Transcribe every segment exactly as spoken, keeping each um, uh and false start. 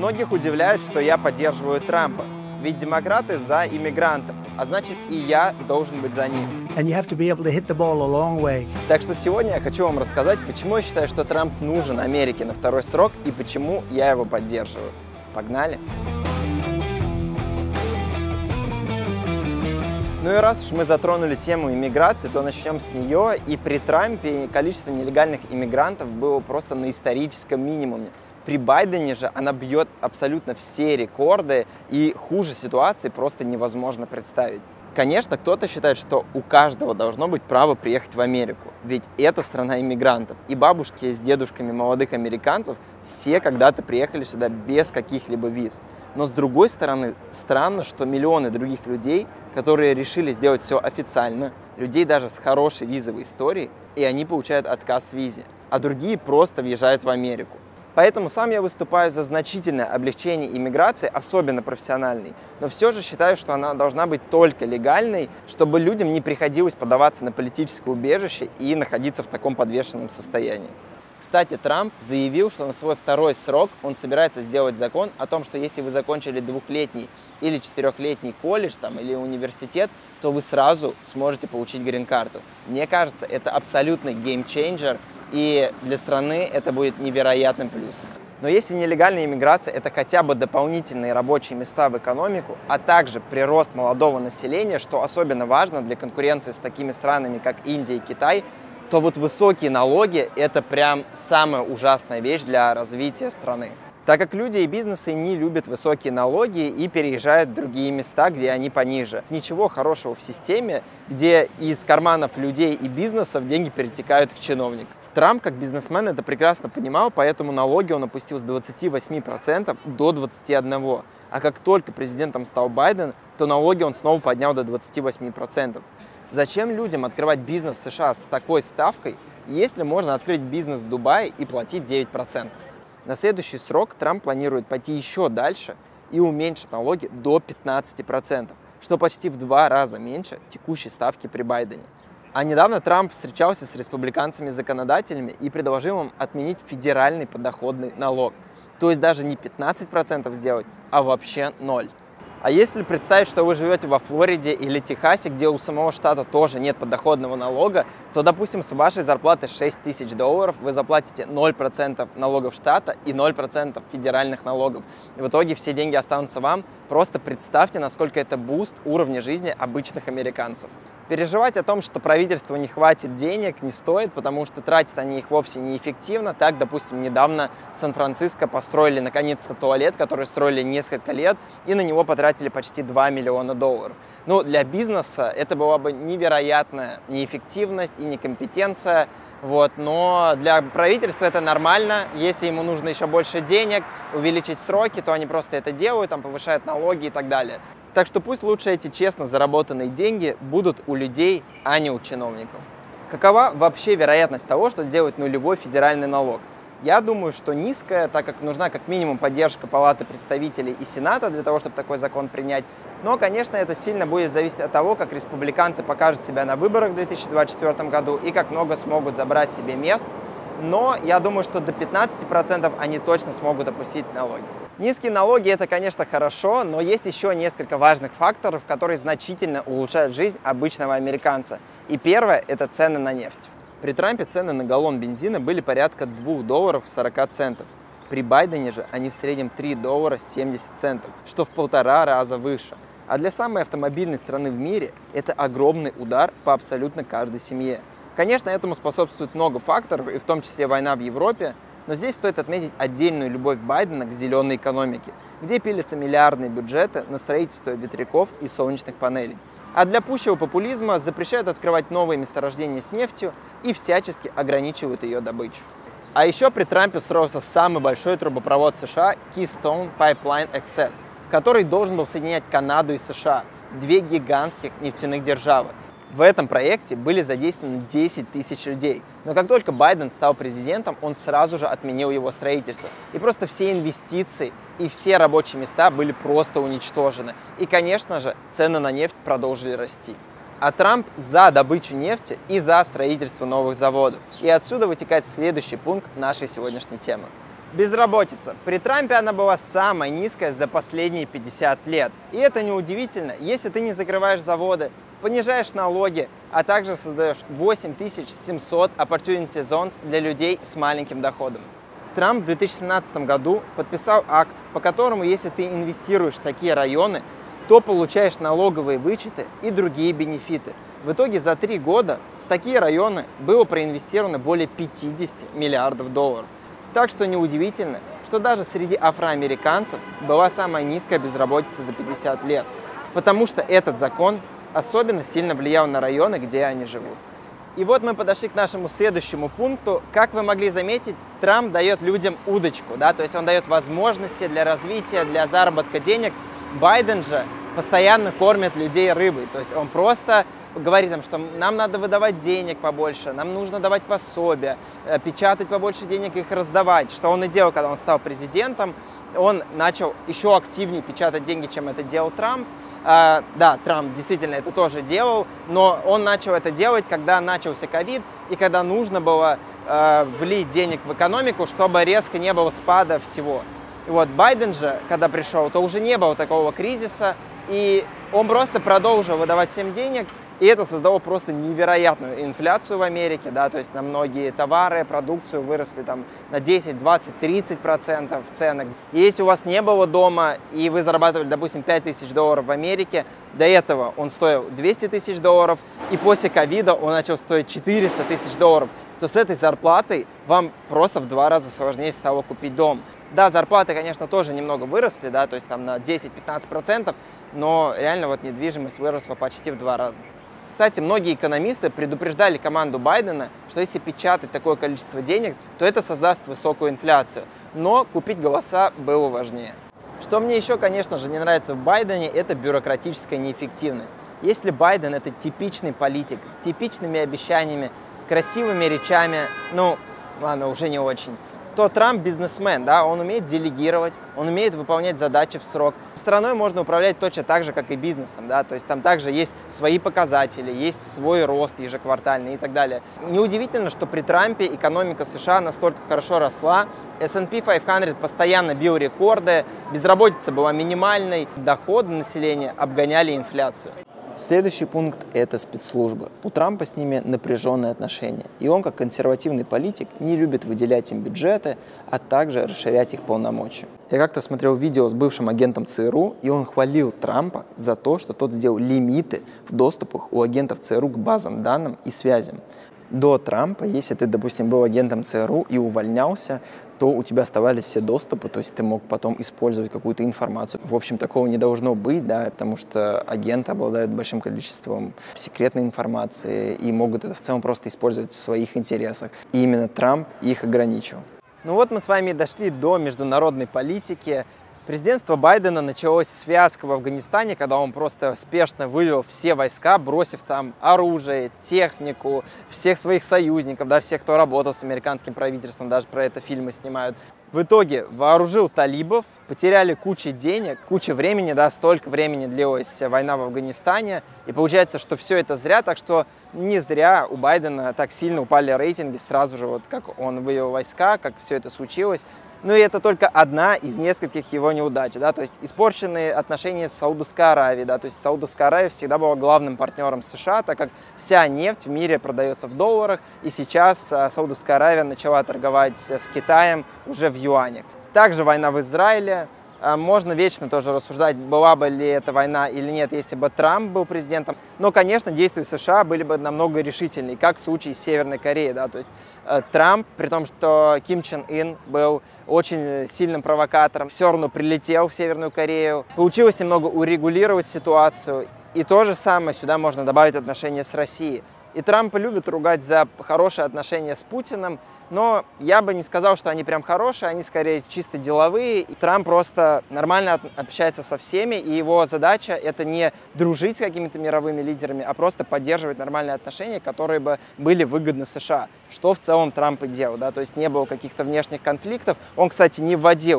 Многих удивляет, что я поддерживаю Трампа, ведь демократы за иммигрантов, а значит и я должен быть за ним. And you have to be able to hit the ball a long way. Так что сегодня я хочу вам рассказать, почему я считаю, что Трамп нужен Америке на второй срок и почему я его поддерживаю. Погнали! Ну и раз уж мы затронули тему иммиграции, то начнем с нее. И при Трампе количество нелегальных иммигрантов было просто на историческом минимуме. При Байдене же она бьет абсолютно все рекорды, и хуже ситуации просто невозможно представить. Конечно, кто-то считает, что у каждого должно быть право приехать в Америку, ведь это страна иммигрантов. И бабушки с дедушками молодых американцев все когда-то приехали сюда без каких-либо виз. Но с другой стороны, странно, что миллионы других людей, которые решили сделать все официально, людей даже с хорошей визовой историей, и они получают отказ в визе, а другие просто въезжают в Америку. Поэтому сам я выступаю за значительное облегчение иммиграции, особенно профессиональной, но все же считаю, что она должна быть только легальной, чтобы людям не приходилось подаваться на политическое убежище и находиться в таком подвешенном состоянии. Кстати, Трамп заявил, что на свой второй срок он собирается сделать закон о том, что если вы закончили двухлетний или четырехлетний колледж там, или университет, то вы сразу сможете получить грин-карту. Мне кажется, это абсолютный геймчейнджер, и для страны это будет невероятным плюсом. Но если нелегальная иммиграция – это хотя бы дополнительные рабочие места в экономику, а также прирост молодого населения, что особенно важно для конкуренции с такими странами, как Индия и Китай, то вот высокие налоги – это прям самая ужасная вещь для развития страны. Так как люди и бизнесы не любят высокие налоги и переезжают в другие места, где они пониже. Ничего хорошего в системе, где из карманов людей и бизнесов деньги перетекают к чиновникам. Трамп, как бизнесмен, это прекрасно понимал, поэтому налоги он опустил с двадцати восьми процентов до двадцати одного процента. А как только президентом стал Байден, то налоги он снова поднял до двадцати восьми процентов. Зачем людям открывать бизнес в США с такой ставкой, если можно открыть бизнес в Дубае и платить девять процентов? На следующий срок Трамп планирует пойти еще дальше и уменьшить налоги до пятнадцати процентов, что почти в два раза меньше текущей ставки при Байдене. А недавно Трамп встречался с республиканцами-законодателями и предложил им отменить федеральный подоходный налог. То есть даже не пятнадцать процентов сделать, а вообще ноль. А если представить, что вы живете во Флориде или Техасе, где у самого штата тоже нет подоходного налога, то, допустим, с вашей зарплаты шесть тысяч долларов вы заплатите ноль процентов налогов штата и ноль процентов федеральных налогов. И в итоге все деньги останутся вам. Просто представьте, насколько это буст уровня жизни обычных американцев. Переживать о том, что правительству не хватит денег, не стоит, потому что тратят они их вовсе неэффективно. Так, допустим, недавно в Сан-Франциско построили наконец-то туалет, который строили несколько лет, и на него потратили почти два миллиона долларов. Ну, для бизнеса это была бы невероятная неэффективность и некомпетенция, вот. Но для правительства это нормально. Если ему нужно еще больше денег, увеличить сроки, то они просто это делают, там повышают налоги и так далее. Так что пусть лучше эти честно заработанные деньги будут у людей, а не у чиновников. Какова вообще вероятность того, что сделают нулевой федеральный налог? Я думаю, что низкая, так как нужна как минимум поддержка Палаты представителей и Сената для того, чтобы такой закон принять. Но, конечно, это сильно будет зависеть от того, как республиканцы покажут себя на выборах в две тысячи двадцать четвёртом году и как много смогут забрать себе мест. Но я думаю, что до пятнадцати процентов они точно смогут опустить налоги. Низкие налоги – это, конечно, хорошо, но есть еще несколько важных факторов, которые значительно улучшают жизнь обычного американца. И первое – это цены на нефть. При Трампе цены на галлон бензина были порядка двух долларов сорока центов. При Байдене же они в среднем три доллара семьдесят центов, что в полтора раза выше. А для самой автомобильной страны в мире это огромный удар по абсолютно каждой семье. Конечно, этому способствует много факторов, и в том числе война в Европе, но здесь стоит отметить отдельную любовь Байдена к зеленой экономике, где пилятся миллиардные бюджеты на строительство ветряков и солнечных панелей. А для пущего популизма запрещают открывать новые месторождения с нефтью и всячески ограничивают ее добычу. А еще при Трампе строился самый большой трубопровод США Keystone Pipeline икс эл, который должен был соединять Канаду и США, две гигантских нефтяных державы. В этом проекте были задействованы десять тысяч людей, но как только Байден стал президентом, он сразу же отменил его строительство. И просто все инвестиции и все рабочие места были просто уничтожены. И, конечно же, цены на нефть продолжили расти. А Трамп за добычу нефти и за строительство новых заводов. И отсюда вытекает следующий пункт нашей сегодняшней темы. Безработица. При Трампе она была самая низкая за последние пятьдесят лет. И это неудивительно, если ты не закрываешь заводы, понижаешь налоги, а также создаешь восемь тысяч семьсот opportunity zones для людей с маленьким доходом. Трамп в две тысячи семнадцатом году подписал акт, по которому, если ты инвестируешь в такие районы, то получаешь налоговые вычеты и другие бенефиты. В итоге за три года в такие районы было проинвестировано более пятидесяти миллиардов долларов. Так что неудивительно, что даже среди афроамериканцев была самая низкая безработица за пятьдесят лет, потому что этот закон особенно сильно влиял на районы, где они живут. И вот мы подошли к нашему следующему пункту. Как вы могли заметить, Трамп дает людям удочку, да, то есть он дает возможности для развития, для заработка денег. Байден же постоянно кормит людей рыбой, то есть он просто говорит им, что нам надо выдавать денег побольше, нам нужно давать пособия, печатать побольше денег и их раздавать, что он и делал, когда он стал президентом. Он начал еще активнее печатать деньги, чем это делал Трамп. Uh, да, Трамп действительно это тоже делал, но он начал это делать, когда начался ковид и когда нужно было uh, влить денег в экономику, чтобы резко не было спада всего. И вот Байден же, когда пришел, то уже не было такого кризиса, и он просто продолжил выдавать всем денег, и это создало просто невероятную инфляцию в Америке, да, то есть на многие товары, продукцию выросли там на десять, двадцать, тридцать процентов цены. И если у вас не было дома, и вы зарабатывали, допустим, пять тысяч долларов в Америке, до этого он стоил двести тысяч долларов, и после ковида он начал стоить четыреста тысяч долларов, то с этой зарплатой вам просто в два раза сложнее стало купить дом. Да, зарплаты, конечно, тоже немного выросли, да, то есть там на десять-пятнадцать процентов, но реально вот недвижимость выросла почти в два раза. Кстати, многие экономисты предупреждали команду Байдена, что если печатать такое количество денег, то это создаст высокую инфляцию. Но купить голоса было важнее. Что мне еще, конечно же, не нравится в Байдене, это бюрократическая неэффективность. Если Байден — это типичный политик с типичными обещаниями, красивыми речами, ну, ладно, уже не очень, то Трамп бизнесмен, да, он умеет делегировать, он умеет выполнять задачи в срок. Страной можно управлять точно так же, как и бизнесом, да, то есть там также есть свои показатели, есть свой рост ежеквартальный и так далее. Неудивительно, что при Трампе экономика США настолько хорошо росла, эс энд пи пятьсот постоянно бил рекорды, безработица была минимальной, доходы населения обгоняли инфляцию. Следующий пункт – это спецслужбы. У Трампа с ними напряженные отношения. И он, как консервативный политик, не любит выделять им бюджеты, а также расширять их полномочия. Я как-то смотрел видео с бывшим агентом цэ эр у, и он хвалил Трампа за то, что тот сделал лимиты в доступах у агентов цэ эр у к базам данным и связям. До Трампа, если ты, допустим, был агентом цэ эр у и увольнялся, то у тебя оставались все доступы, то есть ты мог потом использовать какую-то информацию. В общем, такого не должно быть, да, потому что агенты обладают большим количеством секретной информации и могут это в целом просто использовать в своих интересах. И именно Трамп их ограничил. Ну вот мы с вами дошли до международной политики. Президентство Байдена началось с фиаско в Афганистане, когда он просто спешно вывел все войска, бросив там оружие, технику, всех своих союзников, да, всех, кто работал с американским правительством, даже про это фильмы снимают. В итоге вооружил талибов, потеряли кучу денег, кучу времени, да, столько времени длилась война в Афганистане, и получается, что все это зря, так что не зря у Байдена так сильно упали рейтинги сразу же, вот как он вывел войска, как все это случилось. Ну и это только одна из нескольких его неудач, да, то есть испорченные отношения с Саудовской Аравией, да, то есть Саудовская Аравия всегда была главным партнером США, так как вся нефть в мире продается в долларах, и сейчас Саудовская Аравия начала торговать с Китаем уже в юанях. Также война в Израиле. Можно вечно тоже рассуждать, была бы ли эта война или нет, если бы Трамп был президентом. Но, конечно, действия США были бы намного решительнее, как в случае с Северной Кореей. Да? То есть э, Трамп, при том, что Ким Чен Ын был очень сильным провокатором, все равно прилетел в Северную Корею. Получилось немного урегулировать ситуацию. И то же самое сюда можно добавить отношения с Россией. И Трампа любят ругать за хорошие отношения с Путиным, но я бы не сказал, что они прям хорошие, они скорее чисто деловые. И Трамп просто нормально общается со всеми, и его задача — это не дружить с какими-то мировыми лидерами, а просто поддерживать нормальные отношения, которые бы были выгодны США, что в целом Трамп и делал, да, то есть не было каких-то внешних конфликтов. Он, кстати, не вводил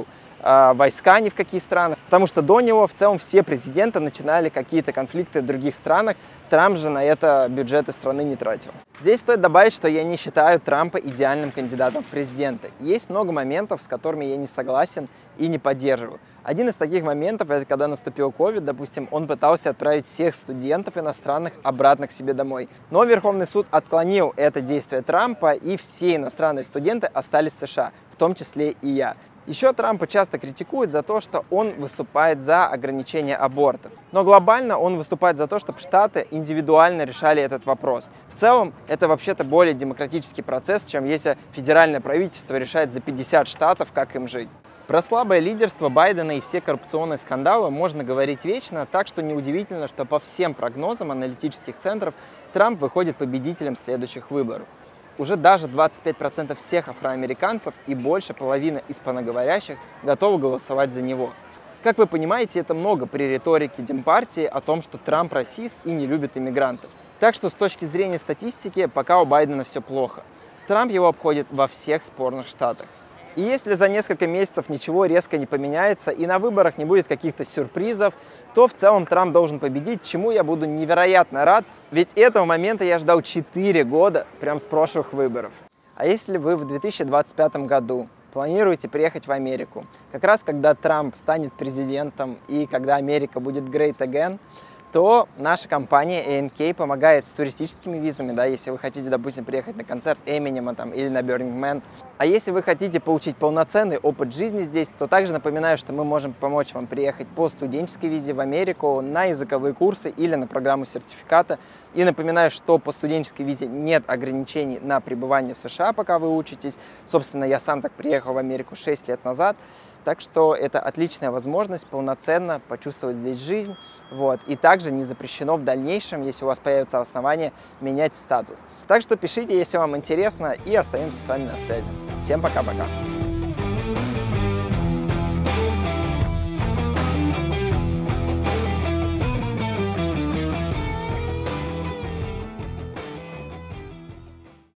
э, войска ни в какие страны, потому что до него в целом все президенты начинали какие-то конфликты в других странах, Трамп же на это бюджеты страны не тратил. Здесь стоит добавить, что я не считаю Трампа идеальным кандидатом в президенты. Есть много моментов, с которыми я не согласен и не поддерживаю. Один из таких моментов, это когда наступил ковид, допустим, он пытался отправить всех студентов иностранных обратно к себе домой. Но Верховный суд отклонил это действие Трампа, и все иностранные студенты остались в США, в том числе и я. Еще Трампа часто критикуют за то, что он выступает за ограничение абортов. Но глобально он выступает за то, чтобы штаты индивидуально решали этот вопрос. В целом, это вообще-то более демократический процесс, чем если федеральное правительство решает за пятьдесят штатов, как им жить. Про слабое лидерство Байдена и все коррупционные скандалы можно говорить вечно, так что неудивительно, что по всем прогнозам аналитических центров Трамп выходит победителем следующих выборов. Уже даже двадцать пять процентов всех афроамериканцев и больше половины испаноговорящих готовы голосовать за него. Как вы понимаете, это много при риторике Демпартии о том, что Трамп расист и не любит иммигрантов. Так что с точки зрения статистики, пока у Байдена все плохо. Трамп его обходит во всех спорных штатах. И если за несколько месяцев ничего резко не поменяется и на выборах не будет каких-то сюрпризов, то в целом Трамп должен победить, чему я буду невероятно рад, ведь этого момента я ждал четыре года, прям с прошлых выборов. А если вы в две тысячи двадцать пятом году планируете приехать в Америку, как раз когда Трамп станет президентом и когда Америка будет great again, то наша компания эй энд кей помогает с туристическими визами, да, если вы хотите, допустим, приехать на концерт Эминема там, или на Burning Man. А если вы хотите получить полноценный опыт жизни здесь, то также напоминаю, что мы можем помочь вам приехать по студенческой визе в Америку на языковые курсы или на программу сертификата. И напоминаю, что по студенческой визе нет ограничений на пребывание в США, пока вы учитесь. Собственно, я сам так приехал в Америку шесть лет назад. Так что это отличная возможность полноценно почувствовать здесь жизнь. Вот. И также не запрещено в дальнейшем, если у вас появятся основания, менять статус. Так что пишите, если вам интересно, и остаемся с вами на связи. Всем пока-пока!